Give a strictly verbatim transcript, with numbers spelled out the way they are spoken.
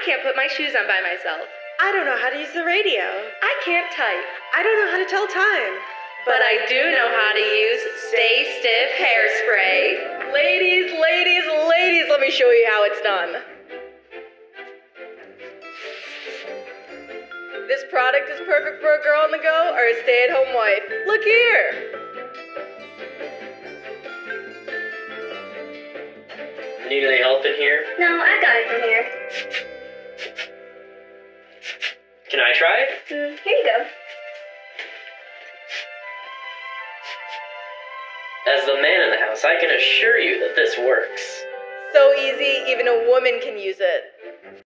can't put my shoes on by myself. I don't know how to use the radio. I can't type. I don't know how to tell time. But I do know how to use Stay Stiff hairspray. Ladies, ladies, ladies, let me show you how it's done. This product is perfect for a girl on the go or a stay-at-home wife. Look here. Need any help in here? No, I got it from here. Can I try it? Mm, here you go. As the man in the house, I can assure you that this works. So easy, even a woman can use it.